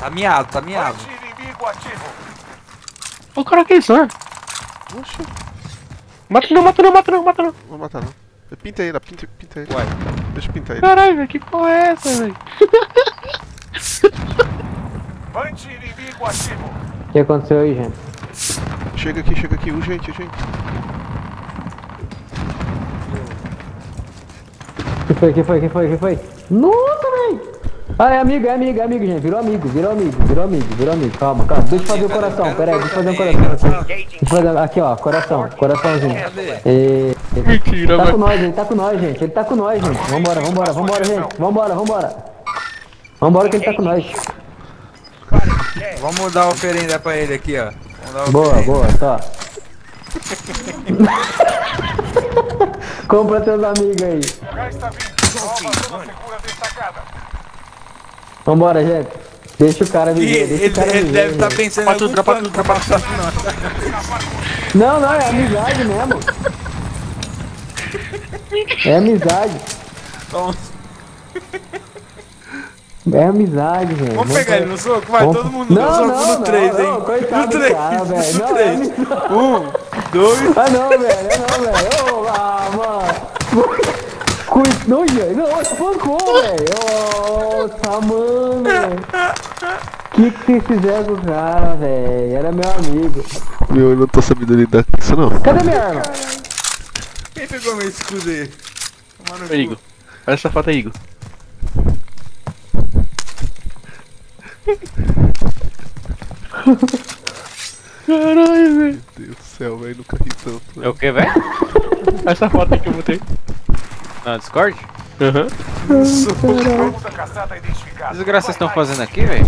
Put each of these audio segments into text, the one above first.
Tá miado, tá miado. Inimigo ativo. O cara que é isso, né? Oxe, Mata não, mata não, mata não, mata não. vou matar não. Pinta ele, pinta ele. Uai. Deixa eu pintar ele. Caralho, velho, que porra é essa, velho? Anti-inimigo ativo. O que aconteceu aí, gente? Chega aqui, urgente. O que foi? Nossa, velho! Ah, é amigo, gente. Virou amigo. Calma. Deixa eu fazer o coração, pera aí, deixa eu fazer um coração aqui. Deixa eu fazer, aqui, ó, coraçãozinho. Mentira, Tá velho. com nós, ele tá com nós, gente. Vambora, gente. Vambora que ele tá com nós. Vamos dar oferenda pra ele aqui, ó. Vamos dar Boa, só. Compra teus amigos aí. Já está vindo. Nova zona segura destacada. Vambora, gente. Deixa o cara viver, Ele deve estar pensando em Tropa algum tudo. Não, é amizade mesmo. É amizade. Vamos, É amizade, gente. vamos pegar ele no soco? Vai, Vamos- todo mundo no Não, soco não, no 3, hein? coitado No do 3, cara, velho. no Não, 3. 1, 2. Ah, não, velho. Ô, mano. Não, gente. Não, espancou, velho. Tá, mano. O que vocês fizeram com o cara, velho? Era meu amigo. Eu não tô sabendo lidar com isso não. Cadê minha arma? Quem pegou meu escudo aí? Tomar no cu. Igor. Olha essa foto aí, Igor. Caralho, velho. Meu Deus do céu, velho, nunca ri tanto. É o que, velho? Essa foto aí que eu botei. Na Discord? Aham. Alvo da caçada identificado. Que desgraça vocês estão fazendo aqui, velho?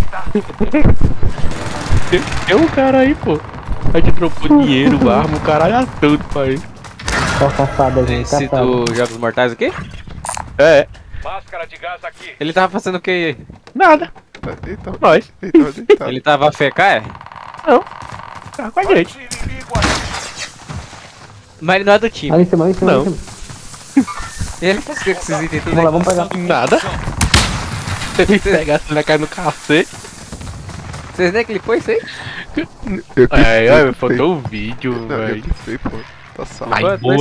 Tem um cara aí, pô. A gente trocou dinheiro, arma, o caralho é tudo pra ele. Ó, safada, gente. Esse Safada. do Jogos Mortais aqui? É, Máscara de gás aqui. Ele tava fazendo o que aí? nada. Eita, Nós. ele tava deitado. Ele tava AFK, é? Não. Tá com a gente. Anti-inimigo ativo. Mas ele não é do time. Ali em cima. Não. Ele faz o que com esses itens tudo Vamos lá, aqui? vamos pegar. Nada. Se ele pegar, você vai cair no cacete. Vocês nem que ele foi isso aí? Eu É, pifei, faltou o vídeo, Não, eu velho. pifei, pô. Tá salvo. Ai, Quanto, boa.